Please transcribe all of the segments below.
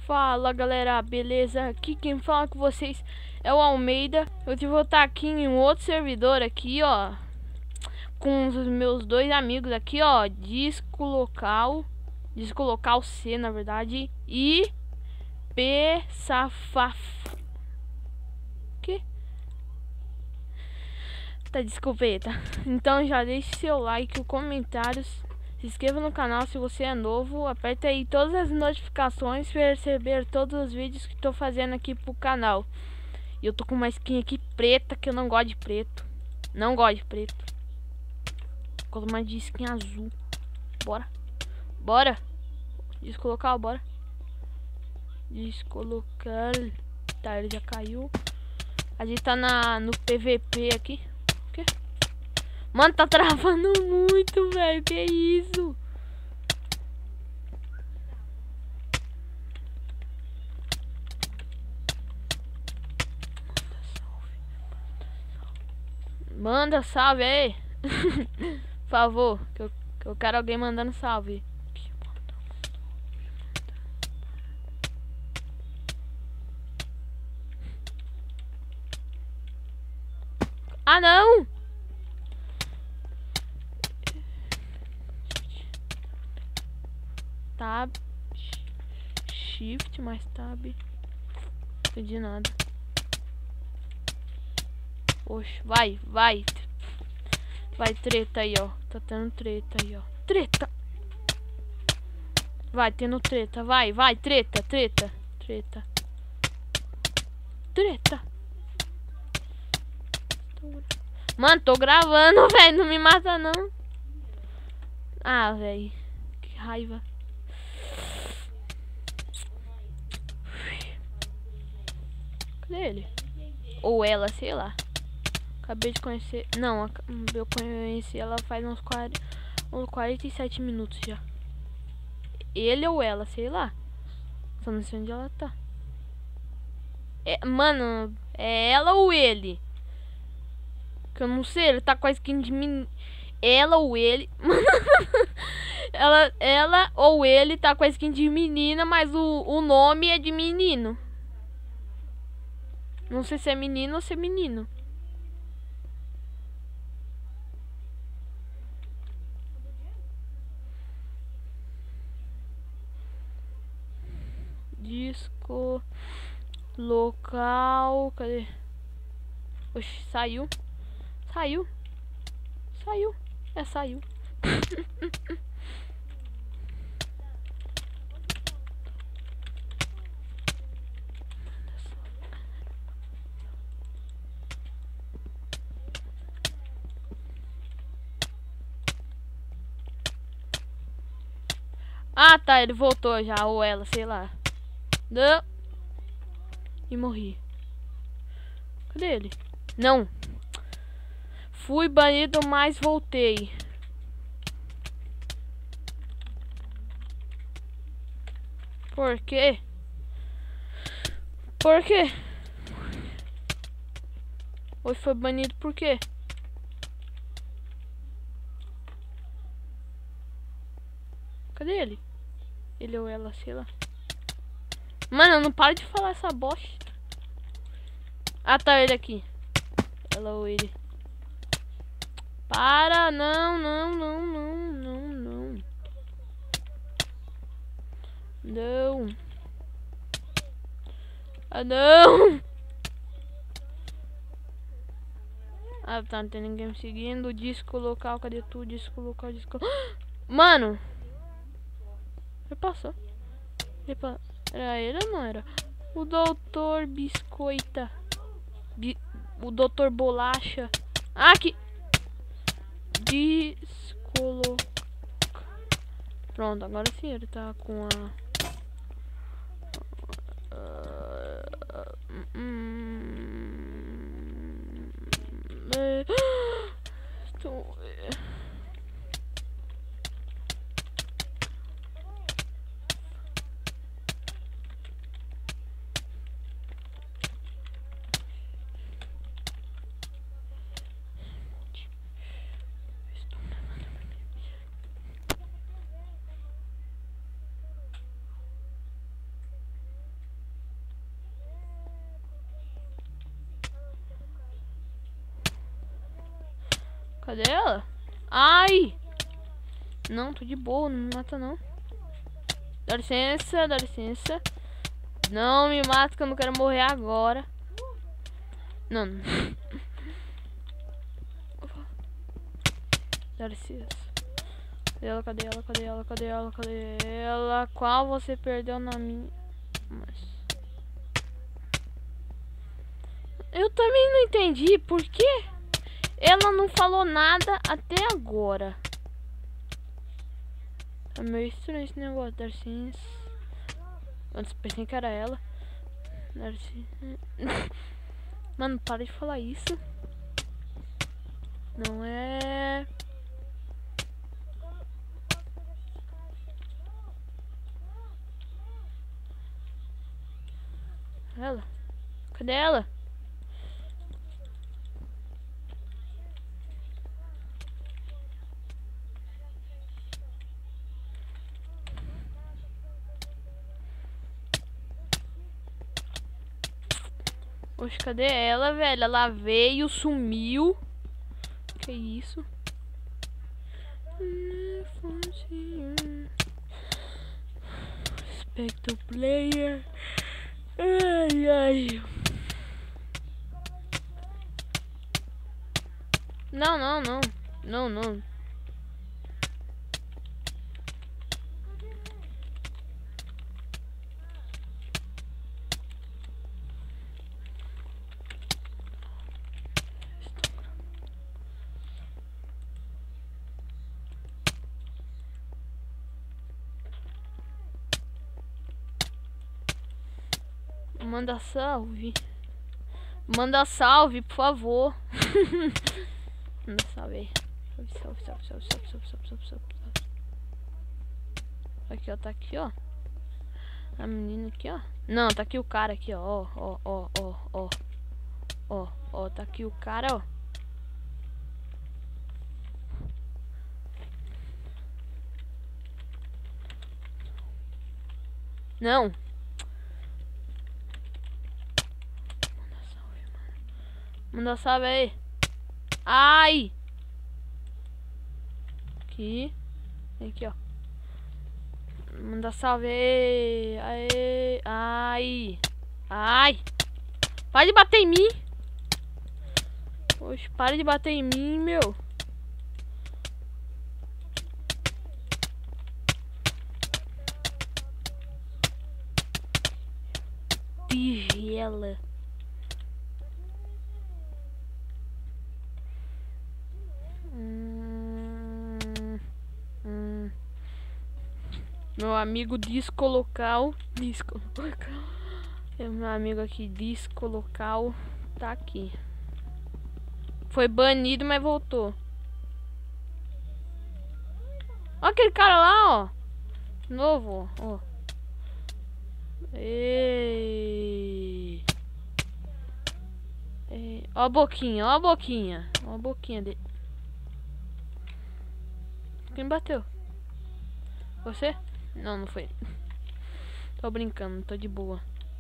Fala galera, beleza? Aqui quem fala com vocês é o Almeida. Hoje eu vou estar aqui em um outro servidor aqui, ó, com os meus dois amigos aqui, ó, Disco Local C, na verdade, e P Safaf. Que? Tá, desculpa aí, tá? Então já deixe seu like, comentários. Se inscreva no canal se você é novo. Aperta aí todas as notificações para receber todos os vídeos que estou fazendo aqui pro canal. E eu tô com uma skin aqui preta, que eu não gosto de preto. Não gosto de preto. Vou colocar uma de skin azul. Bora. Bora. Descolocar, bora. Descolocar. Tá, ele já caiu. A gente tá no PVP aqui. O quê? Mano, tá travando muito, velho. Que isso? Manda salve aí. Por favor, que eu quero alguém mandando salve. Ah, não! Tab. Shift mais tab. Não entendi nada. Oxe, vai. Vai treta aí, ó. Tá tendo treta aí, ó. Treta! Vai tendo treta, vai, treta. Mano, tô gravando, velho. Não me mata, não. Ah, velho. Que raiva. Cadê ele? Ou ela, sei lá. Acabei de conhecer. Não, eu conheci ela faz uns 47 minutos já. Ele ou ela, sei lá. Só não sei onde ela tá. Mano, é ela ou ele? Que eu não sei, ele tá com a skin de menino. Ela ou ele. ela ou ele tá com a skin de menina, mas o nome é de menino. Não sei se é menino ou se é menino. Disco local. Cadê? Oxe, saiu. Saiu. Saiu. Ah, tá, ele voltou já, ou ela, sei lá. Não. E morri. Cadê ele? Não. Fui banido, mas voltei. Por quê? Por quê? Hoje foi banido por quê? Cadê ele? Ele ou ela, sei lá. Mano, não para de falar essa bosta. Ah, tá ele aqui. Ela ou ele. Para, não. Não. Ah, não. Ah, tá, não tem ninguém me seguindo. Disco local, cadê tu? Disco local. Mano. Ele passou. Era ele ou não era? O doutor Biscoita. O doutor Bolacha. Ah, aqui. Descolocar. Pronto, agora sim ele tá com a... Cadê ela? Ai! Não, tô de boa, não me mata não. Dá licença, dá licença. Não me mata que eu não quero morrer agora. Não. Dá licença. Cadê ela, cadê ela, cadê ela, cadê ela, cadê ela? Qual você perdeu na minha? Mas... eu também não entendi por que ela não falou nada até agora. É meio estranho esse negócio, dá licença. Antes pensei que era ela. Dá licença. Mano, para de falar isso. Não é... ela? Cadê ela? Oxe, cadê ela, velho? Ela veio, sumiu. Que isso? Spectre player. Ai, ai. Não, não, não. Não, não. Manda salve. Manda salve, por favor. Manda salve aí. Salve, salve, salve, salve, salve, salve, salve, salve. Aqui, ó, tá aqui, ó. A menina aqui, ó. Não, tá aqui o cara aqui, ó. Ó, ó, ó, ó. Ó, ó, tá aqui o cara, ó. Não. Manda salve aí. Ai! Aqui. Aqui, ó. Manda salve aí. Aê. Ai. Ai. Para de bater em mim. Poxa, para de bater em mim, meu. Tigela. Meu amigo Discolocal. É meu amigo aqui, Discolocal. Tá aqui. Foi banido, mas voltou. Olha aquele cara lá, ó. Novo, ó. Ei. Ei. Ó a boquinha, ó a boquinha. Ó a boquinha dele. Quem bateu? Você? Não, não foi. Tô brincando, tô de boa.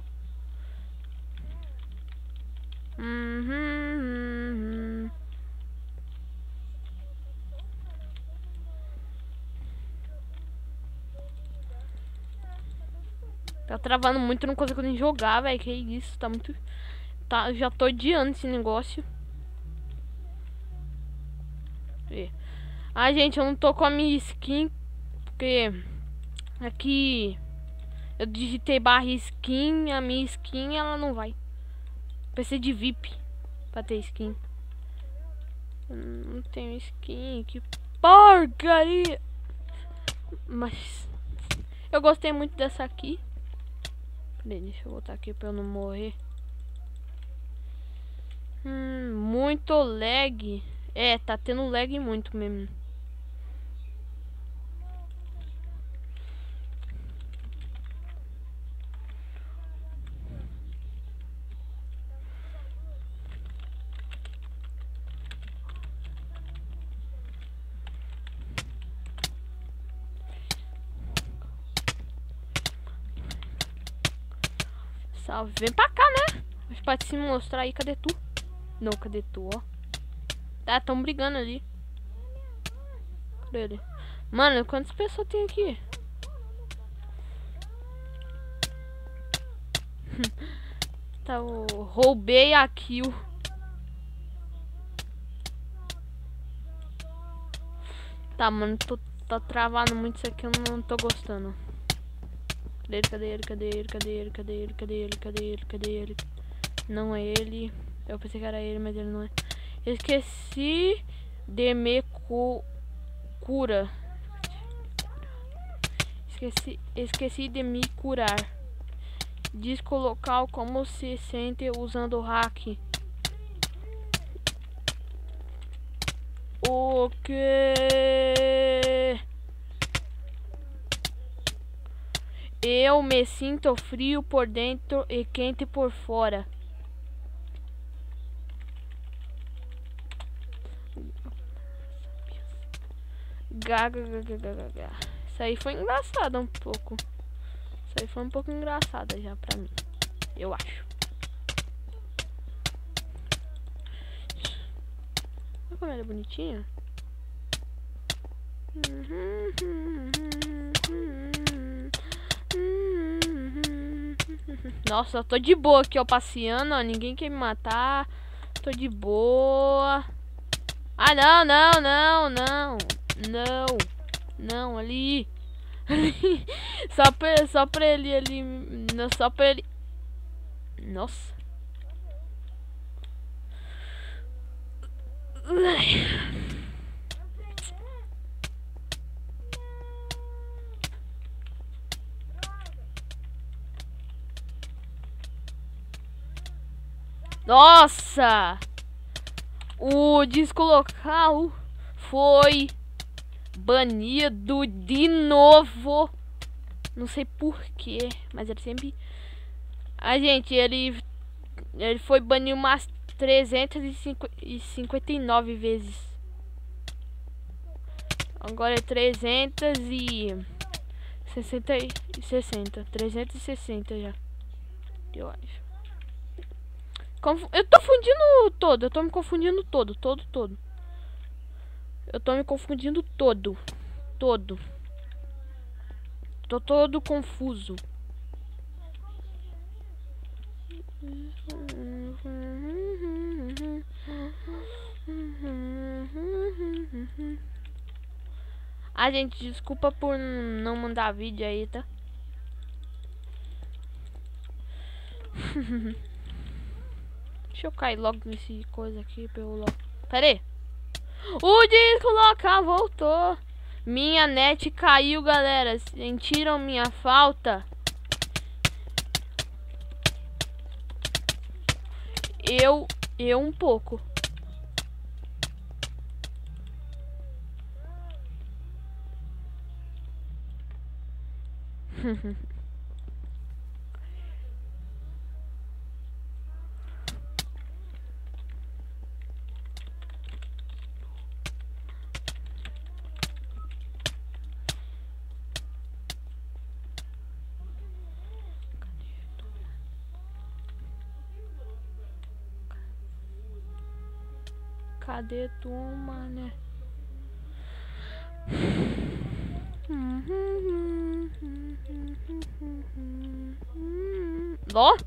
Tá travando muito, não consigo nem jogar, velho. Que isso, tá muito... tá, já tô odiando esse negócio. Ah, gente, eu não tô com a minha skin, porque aqui eu digitei barra skin, a minha skin ela não vai. Precisa de VIP pra ter skin. Não tenho skin, que porcaria. Mas eu gostei muito dessa aqui. Peraí, deixa eu botar aqui pra eu não morrer. Muito lag. É, tá tendo lag muito mesmo. Salve, vem pra cá, né? Mas pode se mostrar aí, cadê tu? Não, cadê tu, ó? Tá, tão brigando ali. Cadê ele? Mano, quantas pessoas tem aqui? Tá, eu roubei a kill. Tá, mano, tá travando muito isso aqui, eu não tô gostando. Cadê ele? Cadê ele? Cadê ele? Cadê ele? Cadê ele? Cadê ele? Cadê ele? Cadê ele? Não é ele. Eu pensei que era ele, mas ele não é. Esqueci de me cura. Esqueci de me curar. Disco local, como se sente usando o hack? O que? Eu me sinto frio por dentro e quente por fora. Gaga. Isso aí foi engraçado um pouco. Isso aí foi um pouco engraçado já pra mim. Eu acho. Olha como ela é bonitinha. Nossa, eu tô de boa aqui, ó, passeando, ó. Ninguém quer me matar. Tô de boa. Ah, não, ali. Só pra ele ali. Não, só pra ele. Nossa. Nossa! O disco local foi banido de novo. Não sei porquê, mas ele sempre... Ah, gente, ele foi banido umas 359 vezes. Agora é 360 já. Eu acho. Eu tô fundindo todo. Eu tô me confundindo todo. Eu tô me confundindo todo. Tô todo confuso. Ah, gente, desculpa por não mandar vídeo aí, tá? Deixa eu cair logo nesse coisa aqui pra eu logo... Pera aí. O disco local voltou. Minha net caiu, galera. Sentiram minha falta? Eu um pouco. Cadê tu, mané? Ó.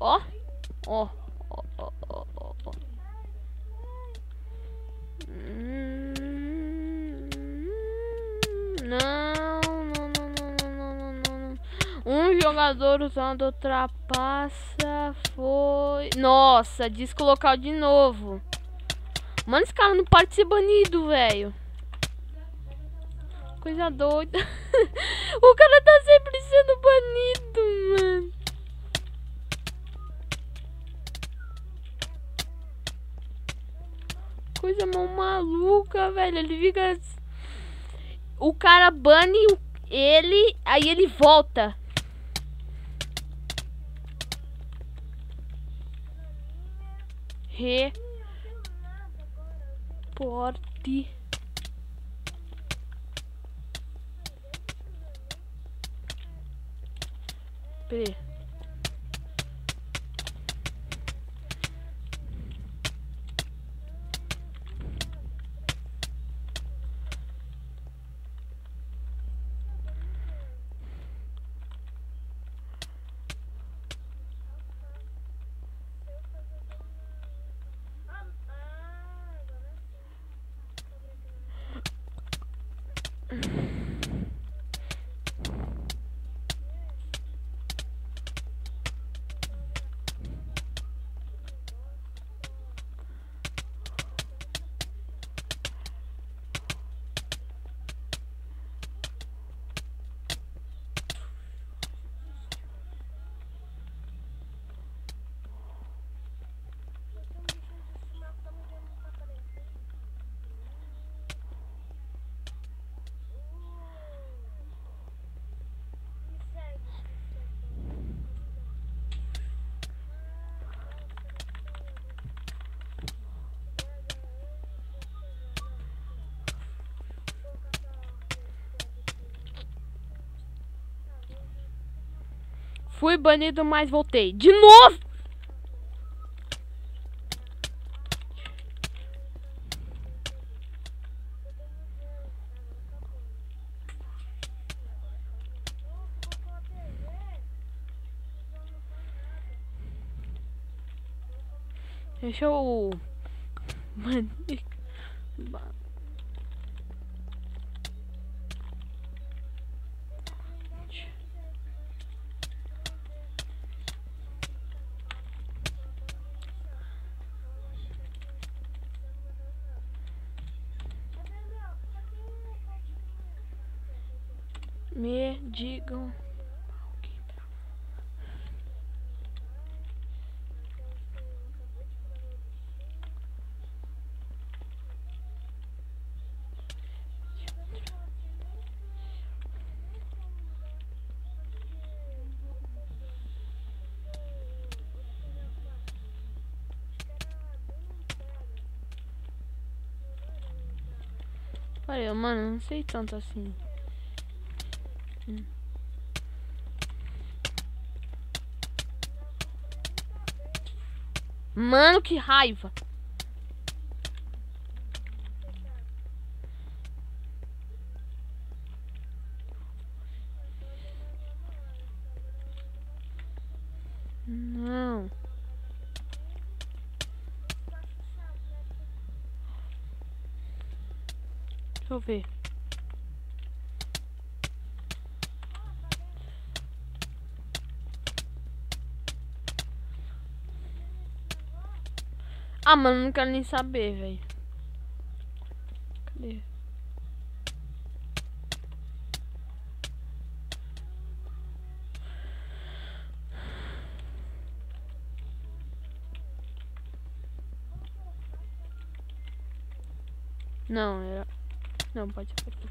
Não. Um jogador usando trapaça foi... Nossa, disco local de novo. Mano, esse cara não pode ser banido, velho. Coisa doida. O cara tá sempre sendo banido, mano. Coisa mal maluca, velho. Ele fica... O cara bane ele, aí ele volta. Reporte. P. Fui banido, mas voltei. De novo! Deixa eu... Me digam. Olha, mano, não sei tanto assim. Mano, que raiva. Não. Deixa eu ver. Ah, mano, não quero nem saber, velho. Cadê? Não, era... Não, pode ser aqui.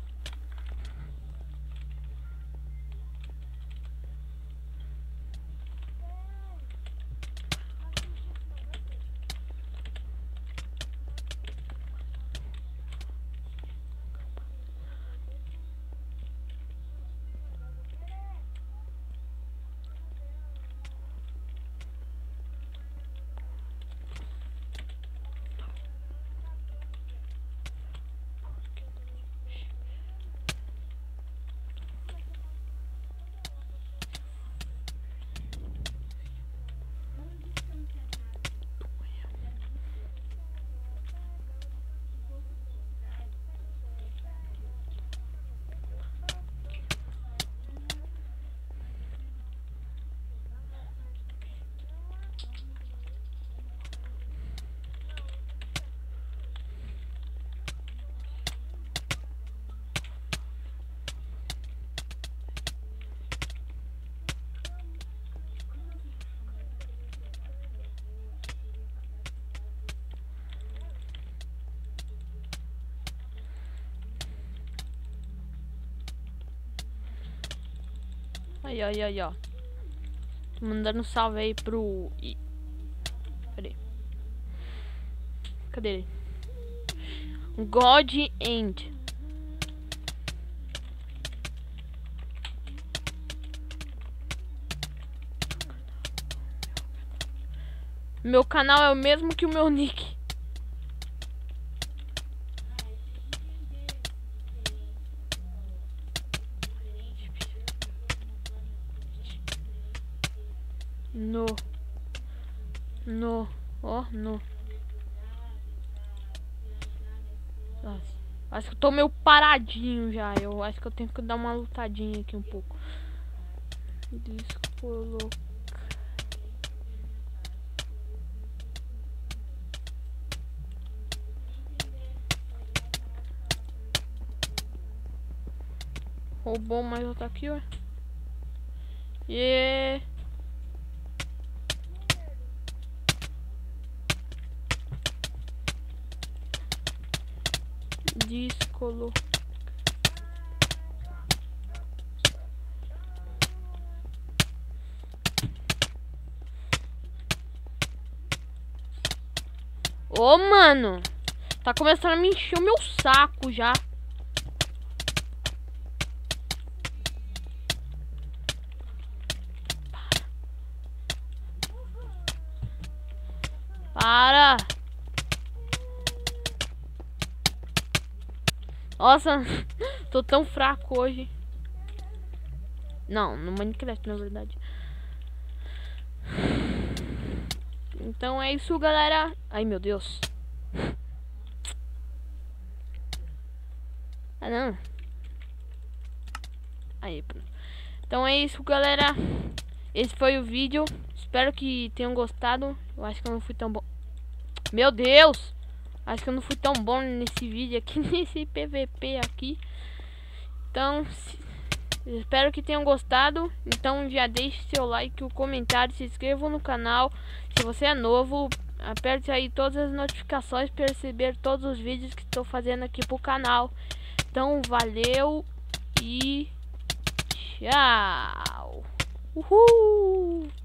Aí, ó. Tô mandando salve aí pro... Cadê? Cadê ele? God End. Meu canal é o mesmo que o meu nick. Ó, no. Nossa, acho que eu tô meio paradinho já. Eu acho que eu tenho que dar uma lutadinha aqui um pouco. Descolocar. Roubou mais outro aqui, ó. Yeah. Descolou. Ô, mano, tá começando a me encher o meu saco já. Para. Para! Nossa, tô tão fraco hoje. Não, no Minecraft, na verdade. Então é isso, galera. Ai, meu Deus. Ah, não. Aí, pronto. Então é isso, galera. Esse foi o vídeo. Espero que tenham gostado. Eu acho que eu não fui tão bom. Meu Deus! Acho que eu não fui tão bom nesse vídeo aqui, nesse PVP aqui. Então, espero que tenham gostado. Então já deixe seu like, o comentário, se inscreva no canal. Se você é novo, aperte aí todas as notificações para receber todos os vídeos que estou fazendo aqui pro canal. Então, valeu e tchau! Uhul!